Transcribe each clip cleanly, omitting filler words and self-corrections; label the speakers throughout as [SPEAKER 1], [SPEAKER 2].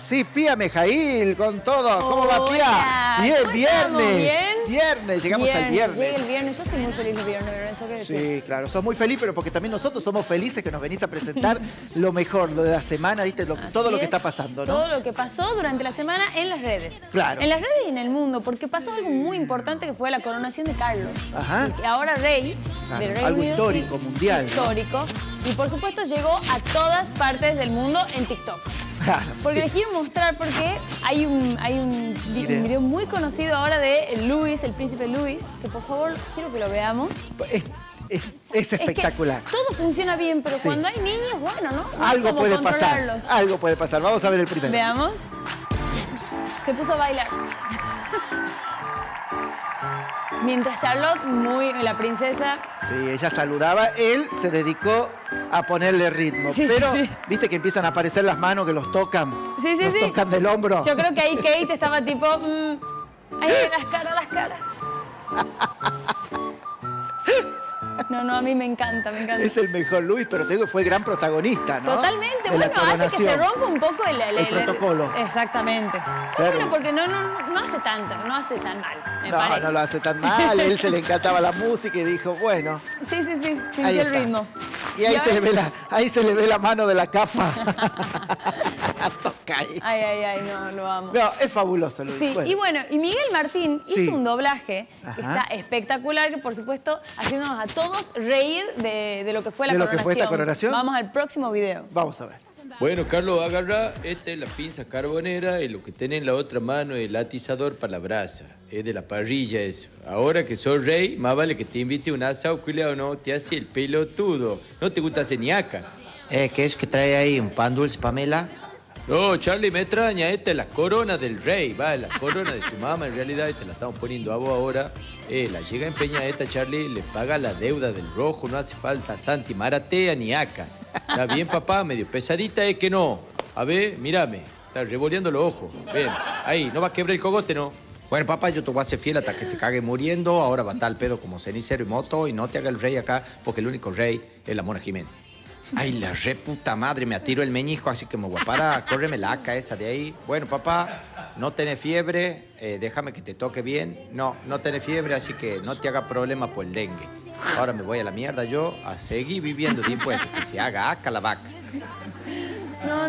[SPEAKER 1] Sí, Pía Mejail, con todo. ¿Cómo va, Pía? Bien, viernes. ¿Bien? Viernes, llegamos al viernes.
[SPEAKER 2] Llega el viernes, yo soy muy feliz el viernes, Lorenzo, ¿qué decís?
[SPEAKER 1] Sí, claro, sos muy feliz, pero porque también nosotros somos felices que nos venís a presentar lo mejor, lo de la semana, ¿viste? Todo lo que está pasando, ¿no?
[SPEAKER 2] Todo lo que pasó durante la semana en las redes.
[SPEAKER 1] Claro.
[SPEAKER 2] En las redes y en el mundo, porque pasó algo muy importante que fue la coronación de Carlos.
[SPEAKER 1] Ajá.
[SPEAKER 2] Ahora rey del Reino
[SPEAKER 1] algo
[SPEAKER 2] Unido.
[SPEAKER 1] histórico, mundial.
[SPEAKER 2] Histórico. ¿No? Y por supuesto llegó a todas partes del mundo en TikTok.
[SPEAKER 1] Claro.
[SPEAKER 2] Porque les quiero mostrar porque hay un video muy conocido ahora de Luis, el príncipe Luis, que por favor quiero que lo veamos.
[SPEAKER 1] Es espectacular.
[SPEAKER 2] Es que todo funciona bien, pero cuando hay niños, bueno, ¿no?
[SPEAKER 1] Algo puede pasar. Algo puede pasar. Vamos a ver el primero.
[SPEAKER 2] Veamos. Se puso a bailar. Mientras Charlotte, la princesa...
[SPEAKER 1] Sí, ella saludaba. Él se dedicó a ponerle ritmo. Pero, ¿viste que empiezan a aparecer las manos que los tocan?
[SPEAKER 2] Sí.
[SPEAKER 1] Los tocan del hombro.
[SPEAKER 2] Yo creo que ahí Kate estaba tipo... ahí las caras. No, a mí me encanta.
[SPEAKER 1] Es el mejor Luis, pero te digo, fue el gran protagonista, ¿no?
[SPEAKER 2] Totalmente. Bueno, hace que se rompa un poco el
[SPEAKER 1] protocolo.
[SPEAKER 2] Exactamente.
[SPEAKER 1] Claro.
[SPEAKER 2] Bueno, porque no hace tanto, no hace tan mal, me parece.
[SPEAKER 1] No lo hace tan mal. Él se le encantaba la música y dijo, bueno.
[SPEAKER 2] Sí, sintió el ritmo.
[SPEAKER 1] Y ahí se le ve la mano de la capa. Toca ahí.
[SPEAKER 2] Ay, no, lo amo.
[SPEAKER 1] No, es fabuloso, Luis.
[SPEAKER 2] Sí, y Miguel Martín hizo un doblaje que está espectacular, que por supuesto haciéndonos a todos reír de lo que fue la coronación.
[SPEAKER 1] ¿De lo que fue esta coronación?
[SPEAKER 2] Vamos al próximo video.
[SPEAKER 1] Vamos a ver.
[SPEAKER 3] Bueno, Carlos, agarra, esta es la pinza carbonera y lo que tiene en la otra mano es el atizador para la brasa. Es de la parrilla eso. Ahora que sos rey, más vale que te invite un asado, cuidado, no te hace el pelotudo. No te gusta hacer ñaca.
[SPEAKER 4] ¿Qué es que trae ahí? ¿Un pan dulce, Pamela?
[SPEAKER 3] No, Charlie, me extraña. Esta es la corona del rey, va, la corona de tu mamá en realidad, y te la estamos poniendo a vos ahora. La llega empeñada esta, Charlie, le paga la deuda del rojo, no hace falta Santi Maratea ni Aca. ¿Está bien, papá? Medio pesadita es que no. A ver, mírame, está revoleando los ojos. Ven, ahí, no va a quebrar el cogote, ¿no?
[SPEAKER 4] Bueno, papá, yo te voy a hacer fiel hasta que te cague muriendo. Ahora va a estar el pedo como cenicero y moto y no te haga el rey acá, porque el único rey es la Mona Jiménez. Ay, la reputa madre, me atiro el meñisco, así que me voy a parar, córreme la aca esa de ahí. Bueno, papá, no tenés fiebre, déjame que te toque bien. No tenés fiebre, así que no te haga problema por el dengue. Ahora me voy a la mierda yo a seguir viviendo de impuestos, que se haga aca la vaca.
[SPEAKER 2] No.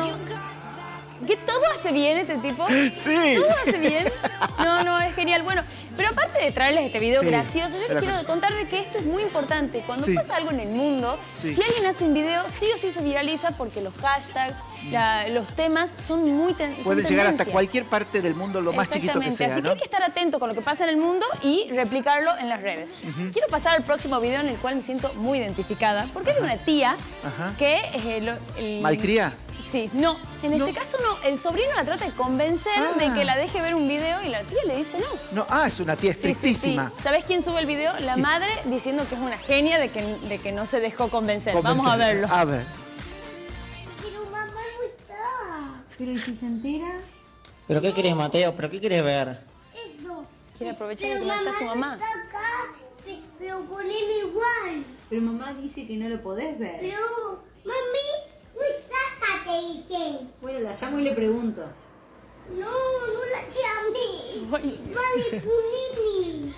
[SPEAKER 2] ¿Qué todo hace bien este tipo?
[SPEAKER 1] Sí.
[SPEAKER 2] ¿Todo hace bien? No, es genial. Bueno, pero aparte de traerles este video gracioso, yo les quiero contar de que esto es muy importante. Cuando pasa algo en el mundo, si alguien hace un video, sí o sí se viraliza porque los hashtags, los temas son muy
[SPEAKER 1] pueden llegar hasta cualquier parte del mundo, lo más chiquito que sea,
[SPEAKER 2] Así que hay que estar atento con lo que pasa en el mundo y replicarlo en las redes. Quiero pasar al próximo video en el cual me siento muy identificada, porque es de una tía que es
[SPEAKER 1] ¿Malcría?
[SPEAKER 2] Sí, no, en este caso no. El sobrino la trata de convencer de que la deje ver un video y la tía le dice no.
[SPEAKER 1] Es una tía estrictísima.
[SPEAKER 2] Sí. ¿Sabés quién sube el video? La madre diciendo que es una genia de que no se dejó convencer. Vamos a verlo.
[SPEAKER 1] A ver.
[SPEAKER 5] Pero mamá no está.
[SPEAKER 6] ¿Pero y si se entera?
[SPEAKER 4] ¿Pero qué querés, Mateo? ¿Pero qué querés ver?
[SPEAKER 5] Eso.
[SPEAKER 2] Quiere aprovechar que no está su mamá.
[SPEAKER 5] No está acá, pero con él igual.
[SPEAKER 6] Pero mamá dice que no lo podés ver.
[SPEAKER 5] Pero, mami, no está acá, te dije.
[SPEAKER 6] Bueno, la llamo y le pregunto.
[SPEAKER 5] No la llamé. Vale, poneme.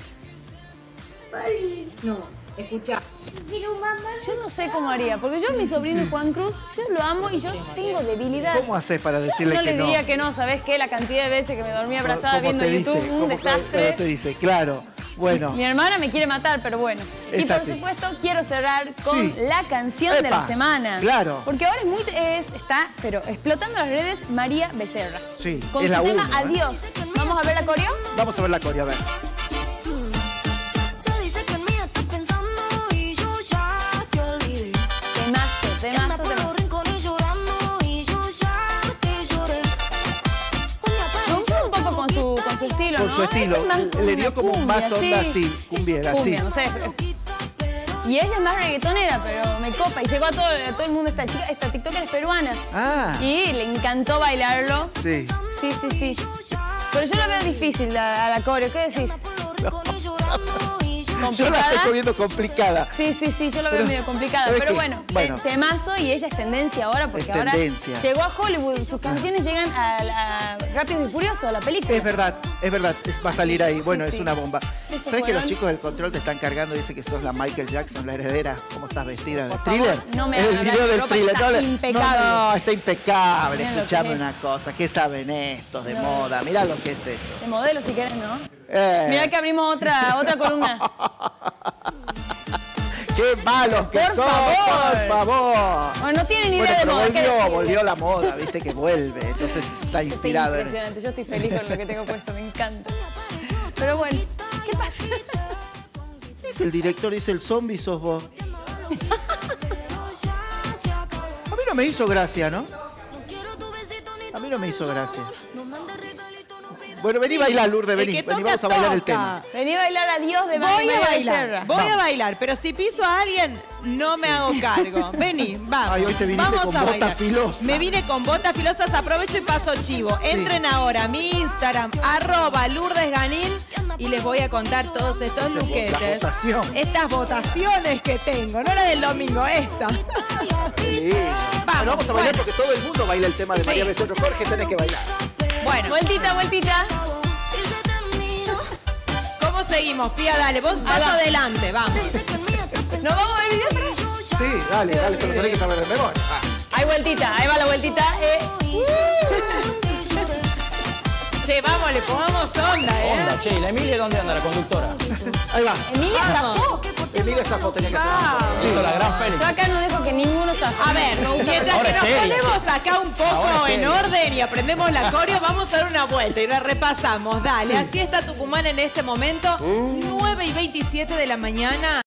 [SPEAKER 5] Vale.
[SPEAKER 6] No, escucha.
[SPEAKER 5] Pero mamá
[SPEAKER 2] Yo no sé cómo haría, porque yo a mi sobrino Juan Cruz, yo lo amo y yo tengo debilidad.
[SPEAKER 1] ¿Cómo haces para decirle
[SPEAKER 2] yo
[SPEAKER 1] que no?
[SPEAKER 2] No le diría que no, ¿sabés qué? La cantidad de veces que me dormí abrazada viendo YouTube, un desastre.
[SPEAKER 1] Pero te dice, claro, bueno.
[SPEAKER 2] Mi hermana me quiere matar, pero bueno. Y por supuesto, quiero cerrar con la canción de la semana.
[SPEAKER 1] Claro.
[SPEAKER 2] Porque ahora está, pero explotando las redes, María Becerra.
[SPEAKER 1] Sí,
[SPEAKER 2] con
[SPEAKER 1] es
[SPEAKER 2] su
[SPEAKER 1] la
[SPEAKER 2] tema
[SPEAKER 1] uno,
[SPEAKER 2] Adiós. ¿Vamos a ver la coreo?
[SPEAKER 1] Vamos a ver la coreo, a ver.
[SPEAKER 2] Temazo. Me gustó un poco con su estilo, ¿no?
[SPEAKER 1] Con su estilo. Le dio como más onda así, cumbiera, así.
[SPEAKER 2] No sé. Y ella es más reggaetonera, pero me copa. Y llegó a todo el mundo esta chica, esta tiktoker es peruana. Y le encantó bailarlo.
[SPEAKER 1] Sí.
[SPEAKER 2] Sí. Pero yo la veo difícil a la coreo. ¿Qué decís?
[SPEAKER 1] Yo la estoy viendo complicada.
[SPEAKER 2] Sí, yo lo veo medio complicada. Pero bueno, temazo y ella es tendencia ahora porque ahora llegó a Hollywood. Sus canciones llegan a Rápido y Furioso, a la película.
[SPEAKER 1] Es verdad. Va a salir ahí. Bueno, es una bomba. ¿Sabes que los chicos del control te están cargando? Dice que sos la Michael Jackson, la heredera. ¿Cómo estás vestida? ¿De Thriller?
[SPEAKER 2] No me
[SPEAKER 1] el video del Thriller.
[SPEAKER 2] Está impecable.
[SPEAKER 1] No, está impecable. Escuchame una cosa. ¿Qué saben estos de moda? Mirá lo que es eso.
[SPEAKER 2] De modelo si querés, ¿no? Mirá que abrimos otra columna.
[SPEAKER 1] ¡Qué malos que son! ¡Por favor!
[SPEAKER 2] Bueno, no tienen idea de moda.
[SPEAKER 1] Volvió la moda, viste que vuelve. Entonces está inspirado.
[SPEAKER 2] Es impresionante. Yo estoy feliz con lo que tengo puesto. Me encanta. Pero bueno, ¿qué pasa?
[SPEAKER 1] Es el director, dice el zombie, sos vos. A mí no me hizo gracia, ¿no? A mí no me hizo gracia. Bueno, vení a bailar, Lourdes, vení, vamos a bailar el tema.
[SPEAKER 2] Vení a bailar Adiós de
[SPEAKER 7] Voy a bailar, pero si piso a alguien, no me hago cargo. Vení, vamos.
[SPEAKER 1] Ay, hoy te viniste
[SPEAKER 7] vamos
[SPEAKER 1] con
[SPEAKER 7] a
[SPEAKER 1] botas
[SPEAKER 7] bailar.
[SPEAKER 1] filosas.
[SPEAKER 7] Me vine con botas filosas, aprovecho y paso chivo. Entren ahora a mi Instagram, @LourdesGanín, y les voy a contar todos estos luquetes. Estas votaciones que tengo, no la del domingo, esta.
[SPEAKER 1] Vamos a bailar porque todo el mundo baila el tema de María Becerra. Jorge, tenés que bailar.
[SPEAKER 7] Bueno.
[SPEAKER 2] Vueltita.
[SPEAKER 7] ¿Cómo seguimos, Pía? Dale, vos vas adelante, vamos.
[SPEAKER 2] ¿Nos vamos al video?
[SPEAKER 1] Sí, dale, te lo tenés que saber de memoria.
[SPEAKER 2] Hay vueltita, ahí va la vueltita.
[SPEAKER 7] Che, vamos, le pongamos onda,
[SPEAKER 8] Onda, che, ¿y la Emilia dónde anda, la conductora?
[SPEAKER 1] Ahí va.
[SPEAKER 2] Emilia zafó.
[SPEAKER 1] Emilia zafó, tenía que hacer.
[SPEAKER 8] Sí, la gran Félix.
[SPEAKER 2] Yo acá no dejo que ninguno zafó.
[SPEAKER 7] A ver, mientras que nos ponemos acá un poco en orden y aprendemos la coreo, vamos a dar una vuelta y la repasamos. Dale, así está Tucumán en este momento, 9:27 de la mañana.